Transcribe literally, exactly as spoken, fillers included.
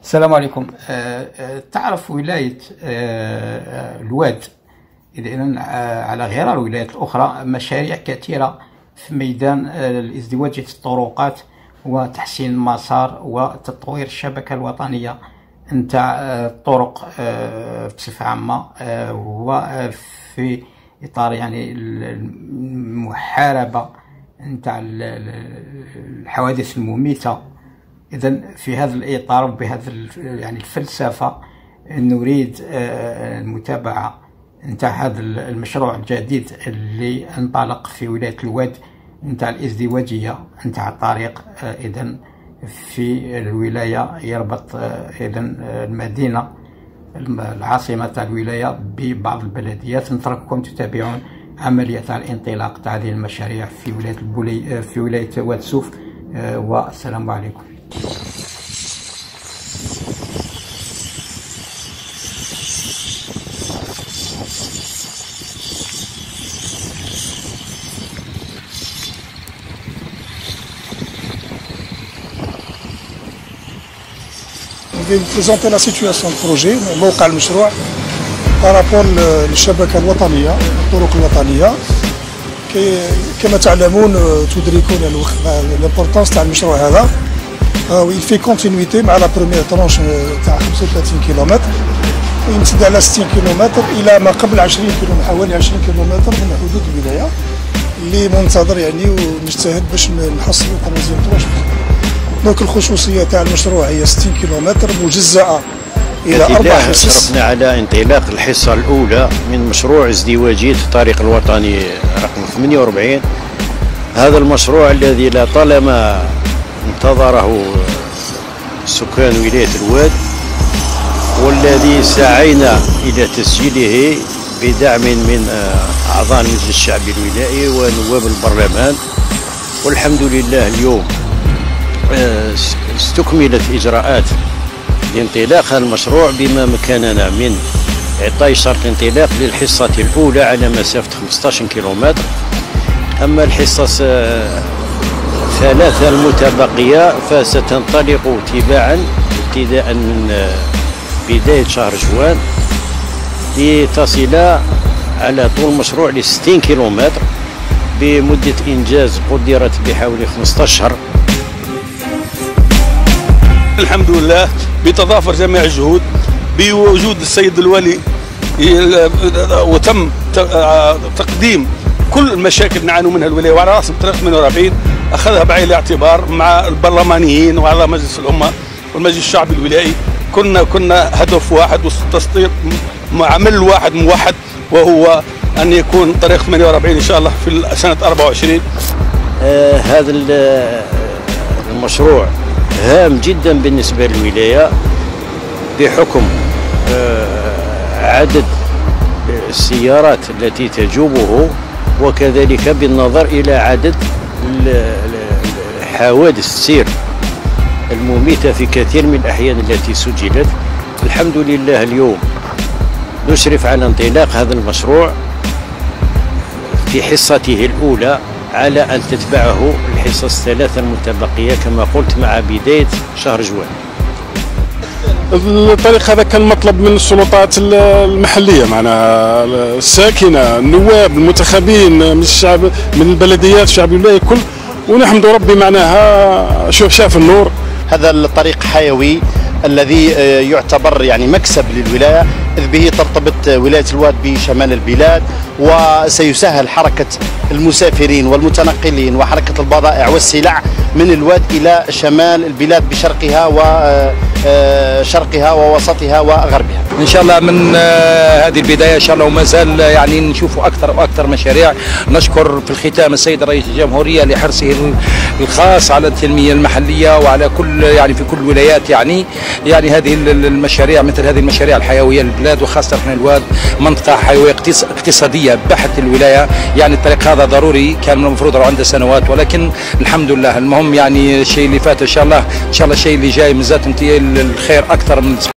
السلام عليكم. أه تعرف ولاية أه الواد إذا على غرار الولايات الأخرى مشاريع كثيرة في ميدان الازدواجية الطرقات وتحسين المسار وتطوير الشبكة الوطنية نتاع الطرق بصفة عامة، وفي إطار يعني المحاربة نتاع الحوادث المميتة. إذن في هذا الإطار وبهذا يعني الفلسفة نريد المتابعة نتاع هذا المشروع الجديد اللي انطلق في ولاية الواد نتاع الازدواجية نتاع الطريق إذن في الولاية يربط إذن المدينة العاصمة تاع الولاية ببعض البلديات. نترككم تتابعون عملية الانطلاق تاع هذه المشاريع في ولاية البولي في ولاية واد سوف، والسلام عليكم. Je vais vous présenter la situation du projet موقع المشروع بارابور للشبكة الوطنية الطرق الوطنية. كما تعلمون تدركون الامبورطونس تاع المشروع هذا. il fait continuité مع لا بروميير ترونش تاع خمسة وثلاثين كيلومتر ويمتد على ستين كيلومتر الى ما قبل عشرين كيلومتر، حوالي عشرين كيلومتر من حدود الولاية اللي منتظر يعني ونجتهد باش نحصلوا ترانزيون تواش. دونك الخصوصية تاع المشروع هي ستين كيلومتر مجزأة إلى أربع حصص. شرفنا على انطلاق الحصة الأولى من مشروع ازدواجية الطريق الوطني رقم ثمانية وأربعين. هذا المشروع الذي لطالما انتظره سكان ولاية الواد، والذي سعينا إلى تسجيله بدعم من أعضاء المجلس الشعبي الولائي ونواب البرلمان. والحمد لله اليوم استكملت إجراءات لانطلاق هذا المشروع بما مكننا من إعطاء شرط الانطلاق للحصة الأولى على مسافة خمسة عشر كيلومتر. أما الحصص ثلاثة المتبقية فستنطلق تباعا ابتداء من بداية شهر جوان لتصل على طول المشروع ل ستين كيلومتر بمدة إنجاز قدرت بحوالي خمسة عشر شهر. الحمد لله بتضافر جميع الجهود بوجود السيد الولي، وتم تقديم كل المشاكل نعانوا منها الولاية وعلى رأس الطريق ثمانية وأربعين أخذها بعين الاعتبار مع البرلمانيين وأعضاء مجلس الأمة والمجلس الشعبي الولائي. كنا كنا هدف واحد وتسطير عمل واحد موحد، وهو أن يكون طريق ثمانية وأربعين إن شاء الله في سنة أربعة وعشرين. آه هذا المشروع هام جدا بالنسبة للولاية بحكم عدد السيارات التي تجوبه، وكذلك بالنظر إلى عدد حوادث السير المميتة في كثير من الأحيان التي سجلت. الحمد لله اليوم نشرف على انطلاق هذا المشروع في حصته الأولى على أن تتبعه الحصص الثلاثة المتبقية كما قلت مع بداية شهر جوان. الطريق هذا كان مطلب من السلطات المحلية معنا الساكنة، النواب المنتخبين من الشعب من البلديات الشعب الولايي كل، ونحمد ربي معناها شوف شاف النور. هذا الطريق حيوي الذي يعتبر يعني مكسب للولاية، إذ به ترتبط ولاية الواد بشمال البلاد، وسيسهل حركة المسافرين والمتنقلين وحركة البضائع والسلع من الواد إلى شمال البلاد بشرقها وشرقها ووسطها وغربها. إن شاء الله من هذه البداية إن شاء الله وما زال يعني نشوفوا أكثر وأكثر مشاريع. نشكر في الختام السيد رئيس الجمهورية لحرصه الخاص على التنمية المحلية وعلى كل يعني في كل الولايات يعني يعني هذه المشاريع مثل هذه المشاريع الحيوية للبلاد، وخاصة احنا الواد منطقة حيوية اقتصادية بحت الولاية. يعني الطريق هذا ضروري كان من المفروض عنده سنوات، ولكن الحمد لله. المهم يعني الشيء اللي فات إن شاء الله إن شاء الله الشيء اللي جاي مازال الخير أكثر من